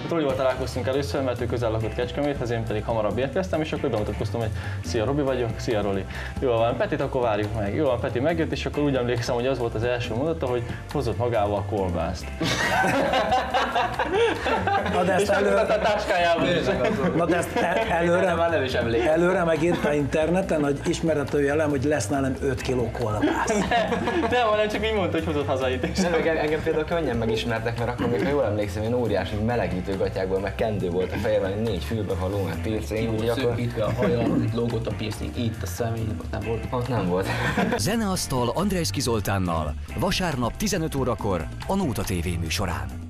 Rolival találkoztunk először, mert ő közel lakott Kecskeméthez, én pedig hamarabb érkeztem, és akkor bemutatkoztam, hogy szia, Robi vagyok, szia, Roli. Jól van, Petit, akkor várjuk meg. Jól van, Peti megjött, és akkor úgy emlékszem, hogy az volt az első mondata, hogy hozott magával a kolbászt. Na de ezt a táskájában is. Na de ezt előre megírta interneten, hogy ismerhető jelem, hogy lesz nálam 5 kiló kolbász. Nem, hanem csak így mondta, hogy hozott haza itt. Engem például könnyen megismertek, mert akkor még, ha jól emlékszem, én óriási melegítőgatyákból, meg kendő volt a fejében, 4 fülbevaló, meg piercing, úgyhogy akkor... Itt a haja, itt lógott a piercing, itt a személy, nem volt. Ott nem volt. Zeneasztal Andrejszky Zoltánnal vasárnap 15 órakor a Nóta TV műsorán.